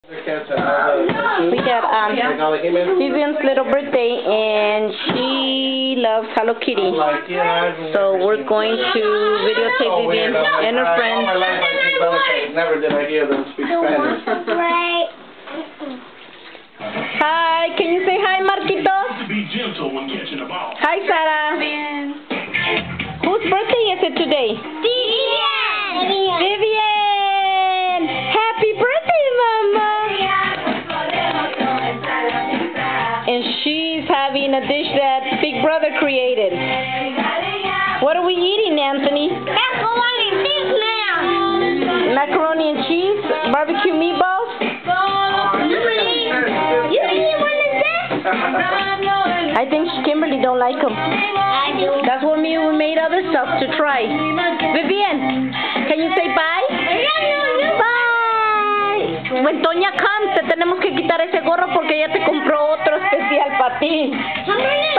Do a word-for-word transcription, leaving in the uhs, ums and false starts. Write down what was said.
We got um, Vivian's little birthday, and she loves Hello Kitty. So we're going to videotape Vivian and her friends. Never did I hear them speak Spanish. Hi, can you say hi, Marquitos? Hi, Sarah. Whose birthday is it today? Vivian! Vivian! Happy birthday, Mama! And she's having a dish that Big Brother created. What are we eating, Anthony? Macaroni and cheese, ma'am. Macaroni and cheese? Barbecue meatballs? You eat one of this? I think Kimberly don't like them. I do. That's what me we made other stuff to try. Vivian, can you say bye? Bye. When Toña comes, te tenemos que quitar ese gorro porque ella te compró otro especial para ti.